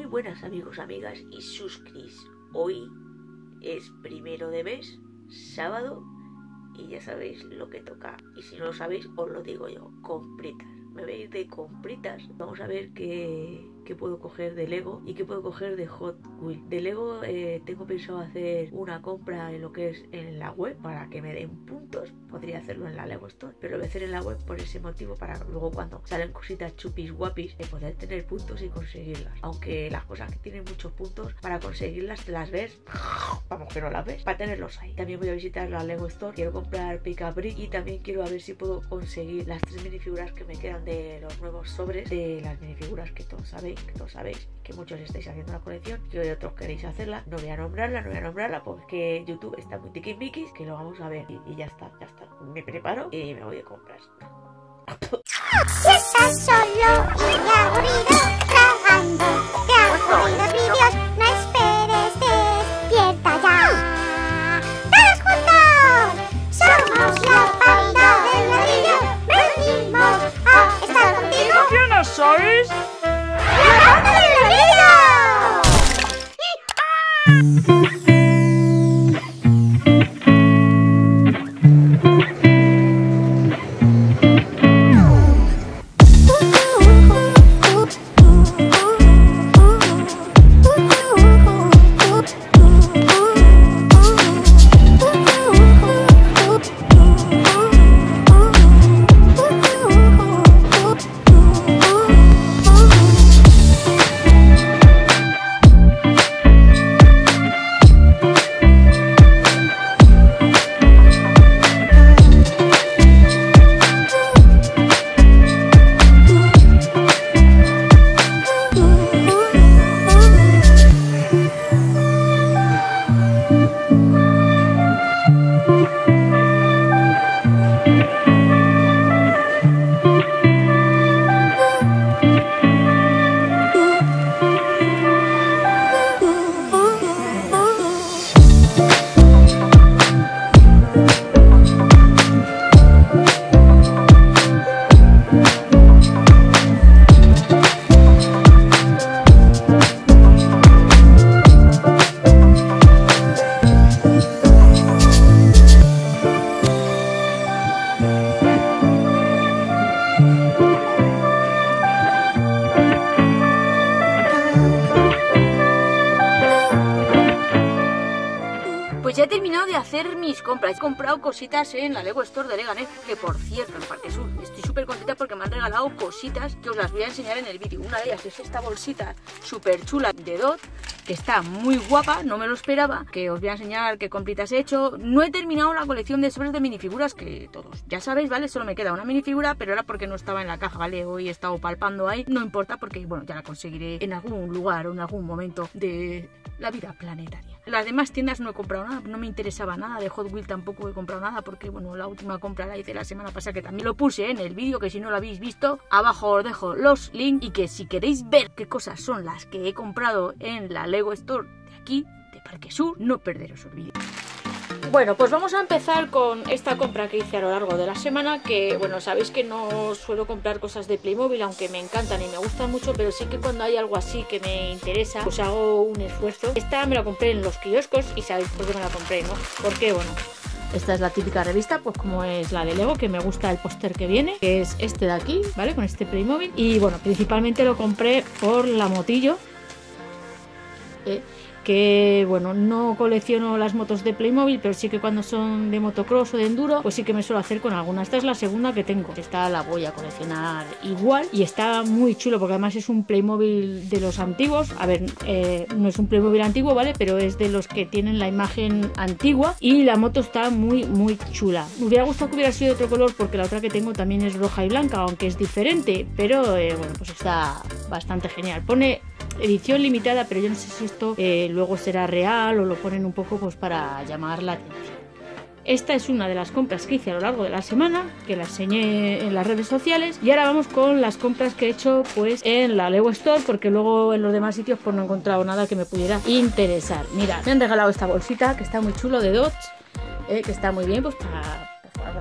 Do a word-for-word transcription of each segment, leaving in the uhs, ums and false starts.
buenas amigos, amigas y suscris. Hoy es primero de mes, sábado, y ya sabéis lo que toca. Y si no lo sabéis, os lo digo yo, compritas. Me veis de compritas. Vamos a ver qué, qué puedo coger de Lego y qué puedo coger de Hot Wheels. De Lego eh, tengo pensado hacer una compra en lo que es en la web para que me den puntos. Podría hacerlo en la Lego Store, pero lo voy a hacer en la web por ese motivo, para luego cuando salen cositas chupis guapis de poder tener puntos y conseguirlas. Aunque las cosas que tienen muchos puntos, para conseguirlas te las ves, vamos que no las ves, para tenerlos ahí. También voy a visitar la Lego Store, quiero comprar Pick a Brick y también quiero a ver si puedo conseguir las tres minifiguras que me quedan de los nuevos sobres de las minifiguras que todos sabéis, que todos sabéis, que muchos estáis haciendo la colección y otros queréis hacerla. No voy a nombrarla, no voy a nombrarla porque YouTube está muy tiquismiquis, que lo vamos a ver y, y ya está, ya está. Me preparo y me voy de compras. Si estás solo y aburrido, trabajando de aburridos vídeos, no esperes, despierta ya. ¡Todos juntos! Somos la banda del ladrillo, venimos a estar contigo. ¿Quiénes sois? ¡La banda del ladrillo! Pues ya he terminado de hacer mis compras. He comprado cositas en la Lego Store de Leganés, que por cierto, en Parque Sur, estoy súper contenta porque me han regalado cositas que os las voy a enseñar en el vídeo. Una de ellas es esta bolsita súper chula de Dot, que está muy guapa, no me lo esperaba, que os voy a enseñar qué compritas he hecho. No he terminado la colección de sobres de minifiguras, que todos ya sabéis, ¿vale? Solo me queda una minifigura, pero era porque no estaba en la caja, ¿vale? Hoy he estado palpando ahí, no importa porque, bueno, ya la conseguiré en algún lugar o en algún momento de la vida planetaria. Las demás tiendas no he comprado nada, no me interesaba nada. De Hot Wheels tampoco he comprado nada porque, bueno, la última compra la hice la semana pasada, que también lo puse en el vídeo, que si no lo habéis visto, abajo os dejo los links, y que si queréis ver qué cosas son las que he comprado en la Lego Store de aquí, de Parque Sur, no perderos el vídeo. Bueno, pues vamos a empezar con esta compra que hice a lo largo de la semana, que, bueno, sabéis que no suelo comprar cosas de Playmobil, aunque me encantan y me gustan mucho, pero sí que cuando hay algo así que me interesa, pues hago un esfuerzo. Esta me la compré en los kioscos y sabéis por qué me la compré, ¿no? Porque, bueno, esta es la típica revista, pues como es la de Lego, que me gusta el póster que viene, que es este de aquí, ¿vale? Con este Playmobil. Y, bueno, principalmente lo compré por la motillo, ¿eh? Que, bueno, no colecciono las motos de Playmobil, pero sí que cuando son de motocross o de enduro, pues sí que me suelo hacer con alguna. Esta es la segunda que tengo. Esta la voy a coleccionar igual y está muy chulo porque además es un Playmobil de los antiguos. A ver, eh, no es un Playmobil antiguo, ¿vale? Pero es de los que tienen la imagen antigua y la moto está muy, muy chula. Me hubiera gustado que hubiera sido de otro color porque la otra que tengo también es roja y blanca, aunque es diferente, pero, eh, bueno, pues está bastante genial. Pone edición limitada, pero yo no sé si esto eh, luego será real o lo ponen un poco pues para llamar la atención. Esta es una de las compras que hice a lo largo de la semana, que la enseñé en las redes sociales. Y ahora vamos con las compras que he hecho pues en la Lego Store, porque luego en los demás sitios pues no he encontrado nada que me pudiera interesar. Mirad, me han regalado esta bolsita que está muy chulo de Dodge, eh, que está muy bien pues para, para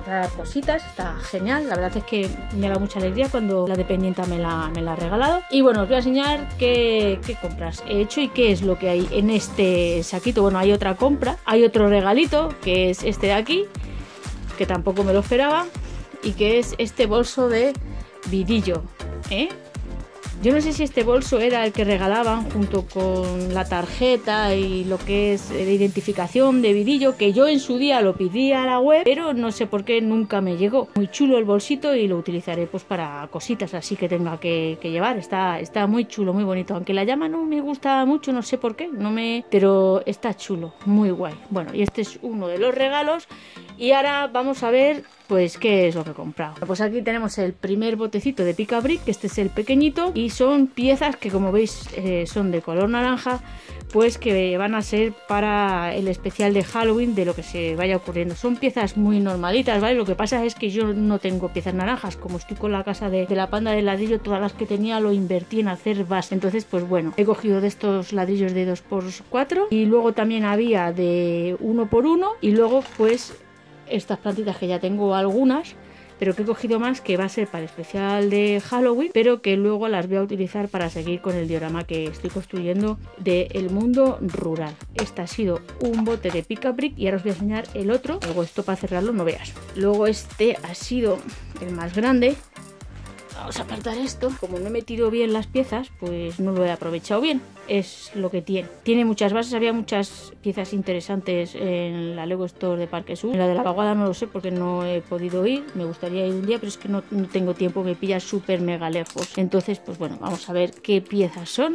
comprar cositas, está genial. La verdad es que me ha dado mucha alegría cuando la dependienta me la, me la ha regalado. Y bueno, os voy a enseñar qué, qué compras he hecho y qué es lo que hay en este saquito. Bueno, hay otra compra, hay otro regalito que es este de aquí, que tampoco me lo esperaba, y que es este bolso de vidillo, ¿eh? Yo no sé si este bolso era el que regalaban junto con la tarjeta y lo que es de identificación de vidillo, que yo en su día lo pedí a la web, pero no sé por qué nunca me llegó. Muy chulo el bolsito y lo utilizaré pues para cositas así que tenga que, que llevar. Está, está muy chulo, muy bonito, aunque la llama no me gusta mucho, no sé por qué, no me... pero está chulo, muy guay. Bueno, y este es uno de los regalos y ahora vamos a ver pues qué es lo que he comprado. Pues aquí tenemos el primer botecito de Picabric, que este es el pequeñito, y son piezas que, como veis, eh, son de color naranja, pues que van a ser para el especial de Halloween de lo que se vaya ocurriendo. Son piezas muy normalitas, ¿vale? Lo que pasa es que yo no tengo piezas naranjas, como estoy con la casa de, de la panda de ladrillo, todas las que tenía lo invertí en hacer base. Entonces, pues bueno, he cogido de estos ladrillos de dos por cuatro y luego también había de uno por uno y luego pues estas plantitas que ya tengo algunas, pero que he cogido más, que va a ser para el especial de Halloween, pero que luego las voy a utilizar para seguir con el diorama que estoy construyendo del mundo rural. Este ha sido un bote de Picabric y ahora os voy a enseñar el otro. Luego esto para cerrarlo no veas. Luego este ha sido el más grande. Vamos a apartar esto. Como no he metido bien las piezas, pues no lo he aprovechado bien. Es lo que tiene. Tiene muchas bases, había muchas piezas interesantes en la Lego Store de Parque Sur. En la de la Vaguada no lo sé porque no he podido ir. Me gustaría ir un día, pero es que no, no tengo tiempo, me pilla súper mega lejos. Entonces, pues bueno, vamos a ver qué piezas son.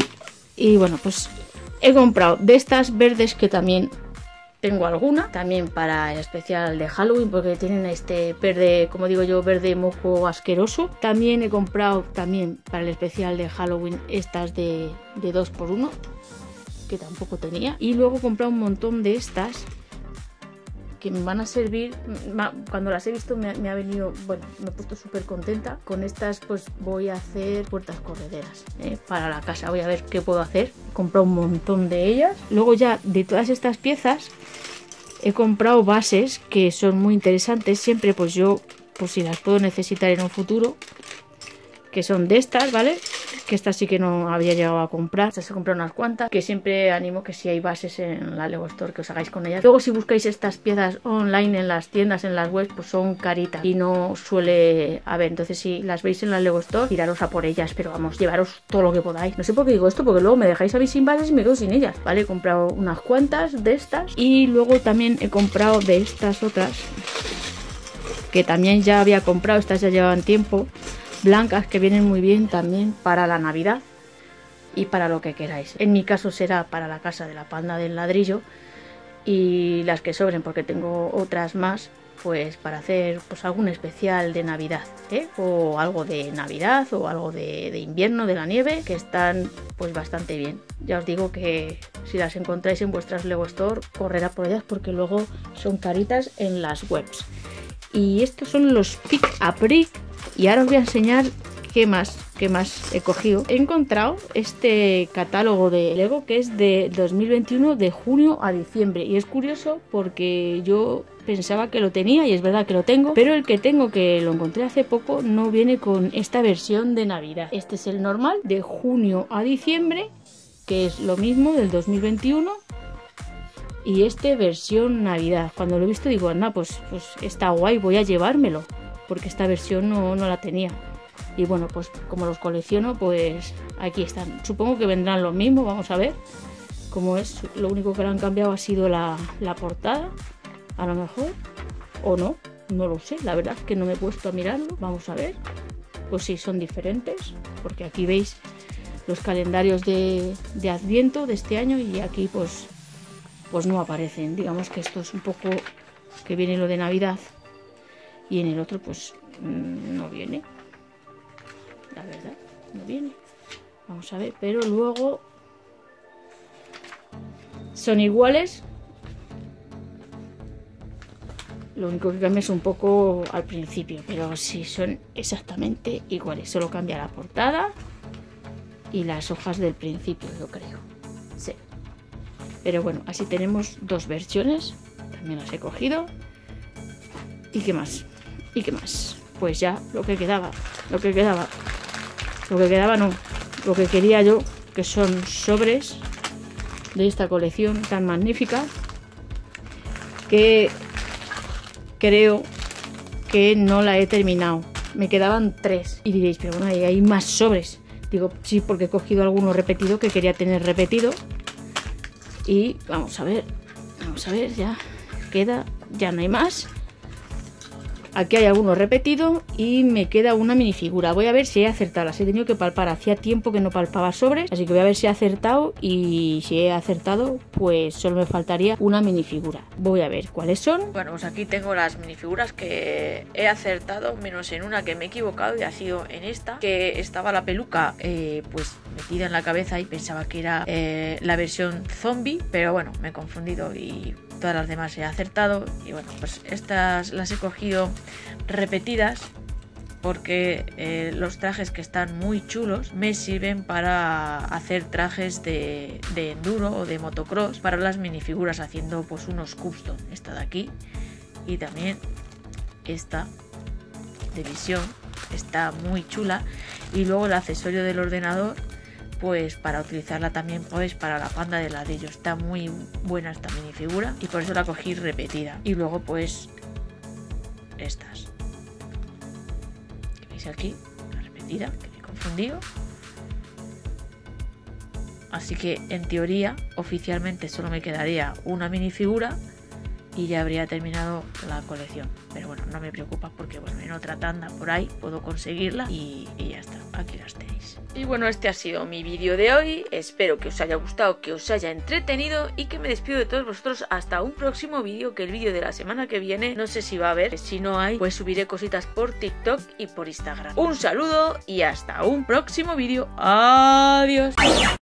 Y bueno, pues he comprado de estas verdes que también... tengo alguna, también para el especial de Halloween, porque tienen este verde, como digo yo, verde moco asqueroso. También he comprado también para el especial de Halloween estas de, de dos por uno, que tampoco tenía. Y luego he comprado un montón de estas que me van a servir. Cuando las he visto me, me ha venido, bueno, me he puesto súper contenta. Con estas pues voy a hacer puertas correderas, ¿eh? Para la casa. Voy a ver qué puedo hacer. He comprado un montón de ellas. Luego ya de todas estas piezas he comprado bases que son muy interesantes. Siempre pues yo, pues si las puedo necesitar en un futuro, que son de estas, ¿vale? Que estas sí que no había llegado a comprar. Estas he comprado unas cuantas, que siempre animo que si hay bases en la Lego Store que os hagáis con ellas. Luego si buscáis estas piezas online en las tiendas, en las webs, pues son caritas y no suele haber. Entonces si las veis en la Lego Store, tiraros a por ellas, pero vamos, llevaros todo lo que podáis. No sé por qué digo esto, porque luego me dejáis a mí sin bases y me quedo sin ellas, ¿vale? He comprado unas cuantas de estas y luego también he comprado de estas otras que también ya había comprado. Estas ya llevaban tiempo, blancas, que vienen muy bien también para la Navidad y para lo que queráis. En mi caso será para la casa de la panda del ladrillo, y las que sobren, porque tengo otras más, pues para hacer pues algún especial de Navidad, ¿eh? O algo de Navidad o algo de, de invierno, de la nieve, que están pues bastante bien. Ya os digo que si las encontráis en vuestras Lego Store, corred a por ellas porque luego son caritas en las webs. Y estos son los Picabric. Y ahora os voy a enseñar qué más, qué más he cogido. He encontrado este catálogo de Lego que es de dos mil veintiuno, de junio a diciembre. Y es curioso porque yo pensaba que lo tenía, y es verdad que lo tengo, pero el que tengo, que lo encontré hace poco, no viene con esta versión de Navidad. Este es el normal, de junio a diciembre, que es lo mismo del dos mil veintiuno. Y este versión Navidad. Cuando lo he visto digo, anda, pues, pues está guay, voy a llevármelo, porque esta versión no, no la tenía. Y bueno, pues como los colecciono, pues aquí están. Supongo que vendrán lo mismo, vamos a ver cómo es. Lo único que le han cambiado ha sido la, la portada, a lo mejor, o no, no lo sé. La verdad es que no me he puesto a mirarlo. Vamos a ver. Pues sí, son diferentes, porque aquí veis los calendarios de, de Adviento de este año, y aquí pues, pues no aparecen. Digamos que esto es un poco que viene lo de Navidad, y en el otro pues no viene, la verdad, no viene. Vamos a ver, pero luego son iguales. Lo único que cambia es un poco al principio, pero sí son exactamente iguales. Solo cambia la portada y las hojas del principio, yo creo. Sí. Pero bueno, así tenemos dos versiones. También las he cogido. ¿Y qué más? ¿Y qué más? Pues ya, lo que quedaba, lo que quedaba. Lo que quedaba no, lo que quería yo, que son sobres de esta colección tan magnífica, que creo que no la he terminado. Me quedaban tres. Y diréis, pero bueno, hay más sobres. Digo, sí, porque he cogido alguno repetido que quería tener repetido. Y vamos a ver, vamos a ver, ya queda, ya no hay más. Aquí hay alguno repetido y me queda una minifigura. Voy a ver si he acertado. Las he tenido que palpar. Hacía tiempo que no palpaba sobres, así que voy a ver si he acertado. Y si he acertado, pues solo me faltaría una minifigura. Voy a ver cuáles son. Bueno, pues aquí tengo las minifiguras que he acertado, menos en una que me he equivocado y ha sido en esta, que estaba la peluca eh, pues metida en la cabeza y pensaba que era eh, la versión zombie, pero bueno, me he confundido y todas las demás he acertado. Y bueno, pues estas las he cogido repetidas porque eh, los trajes, que están muy chulos, me sirven para hacer trajes de, de enduro o de motocross para las minifiguras, haciendo pues unos custom. Esta de aquí y también esta de visión está muy chula, y luego el accesorio del ordenador, pues para utilizarla también pues para la panda de ladrillo. Está muy buena esta minifigura y por eso la cogí repetida. Y luego pues estas que veis aquí, la repetida, que me he confundido. Así que en teoría oficialmente solo me quedaría una minifigura y ya habría terminado la colección. Pero bueno, no me preocupa porque bueno, en otra tanda por ahí puedo conseguirla y, y ya está, aquí las tenéis. Y bueno, este ha sido mi vídeo de hoy. Espero que os haya gustado, que os haya entretenido y que me despido de todos vosotros hasta un próximo vídeo, que el vídeo de la semana que viene no sé si va a haber. Si no hay, pues subiré cositas por TikTok y por Instagram. Un saludo y hasta un próximo vídeo. Adiós.